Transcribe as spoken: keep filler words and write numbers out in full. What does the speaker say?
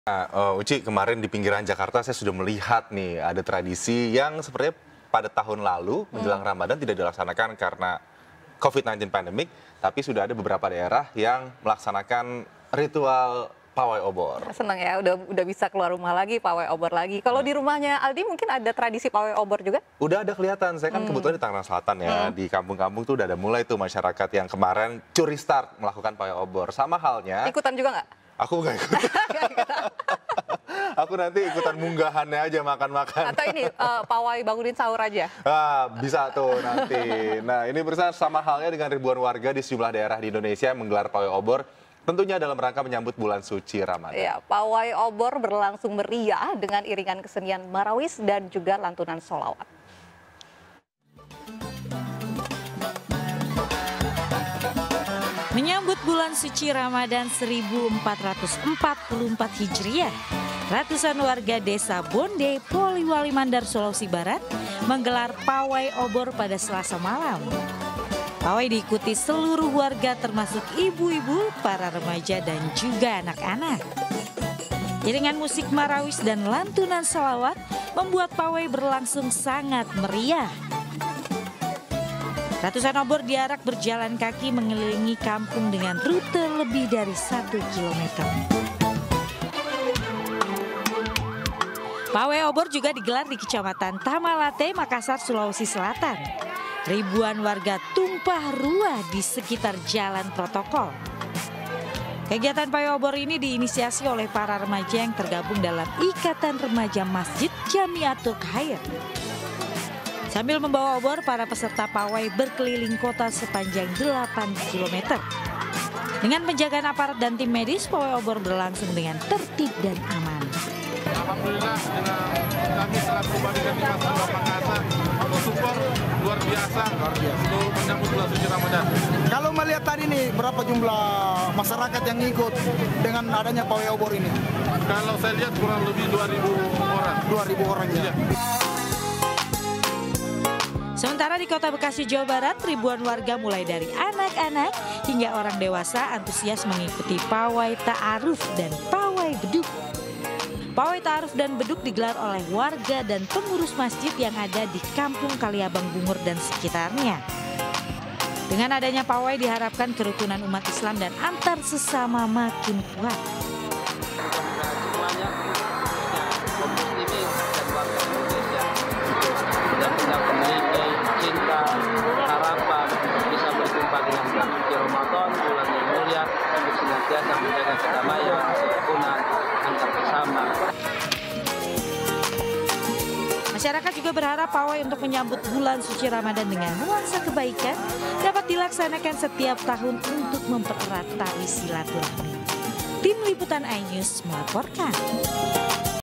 Nah, uh, Uci, kemarin di pinggiran Jakarta saya sudah melihat nih ada tradisi yang sepertinya pada tahun lalu menjelang Hmm. Ramadan tidak dilaksanakan karena COVID sembilan belas pandemik, tapi sudah ada beberapa daerah yang melaksanakan ritual pawai obor. Senang ya, udah udah bisa keluar rumah lagi, pawai obor lagi. Kalau di rumahnya Aldi mungkin ada tradisi pawai obor juga? Udah ada kelihatan, saya kan Hmm. kebetulan di Tangerang Selatan ya, Hmm. di kampung-kampung tuh udah ada mulai tuh masyarakat yang kemarin curi start melakukan pawai obor. Sama halnya, Ikutan juga nggak? aku nggak ikut. Aku nanti ikutan munggahannya aja makan-makan. Atau ini eh, pawai bangunin sahur aja? Ah, bisa tuh nanti. Nah, ini bersama sama halnya dengan ribuan warga di sejumlah daerah di Indonesia yang menggelar pawai obor, tentunya dalam rangka menyambut bulan suci Ramadan. Ya, pawai obor berlangsung meriah dengan iringan kesenian marawis dan juga lantunan sholawat. Menyambut bulan suci Ramadan seribu empat ratus empat puluh empat Hijriah, ratusan warga desa Bonde, Poliwali Mandar, Sulawesi Barat menggelar pawai obor pada Selasa malam. Pawai diikuti seluruh warga termasuk ibu-ibu, para remaja dan juga anak-anak. Iringan musik marawis dan lantunan salawat membuat pawai berlangsung sangat meriah. Ratusan obor diarak berjalan kaki mengelilingi kampung dengan rute lebih dari satu kilometer. Pawai obor juga digelar di Kecamatan Tamalate, Makassar, Sulawesi Selatan. Ribuan warga tumpah ruah di sekitar jalan protokol. Kegiatan pawai obor ini diinisiasi oleh para remaja yang tergabung dalam Ikatan Remaja Masjid Jamiatul Khair. Sambil membawa obor, para peserta pawai berkeliling kota sepanjang delapan kilometer. Dengan penjagaan aparat dan tim medis, pawai obor berlangsung dengan tertib dan aman. Alhamdulillah dengan kami selaku Badan Dinas Pemda Makassar support luar biasa untuk menyambut bulan suci Ramadan. Kalau melihat tadi nih, berapa jumlah masyarakat yang ikut dengan adanya pawai obor ini? Kalau saya lihat kurang lebih dua ribu orang. dua ribu orang ya. Iya. Sementara di Kota Bekasi, Jawa Barat, ribuan warga mulai dari anak-anak hingga orang dewasa antusias mengikuti pawai ta'aruf dan pawai beduk. Pawai ta'aruf dan beduk digelar oleh warga dan pengurus masjid yang ada di Kampung Kaliabang Bungur dan sekitarnya. Dengan adanya pawai diharapkan kerukunan umat Islam dan antar sesama makin kuat. Semuanya, kaum muslimin dan warga Indonesia dan kita memiliki cinta, harapan bisa berjumpa dengan bulan Ramadan, bulan yang mulia, untuk senantiasa menjaga kedamaian, kerukunan antar sesama. Masyarakat juga berharap pawai untuk menyambut bulan suci Ramadan dengan nuansa kebaikan dapat dilaksanakan setiap tahun untuk mempererat tali silaturahmi. Tim Liputan iNews melaporkan.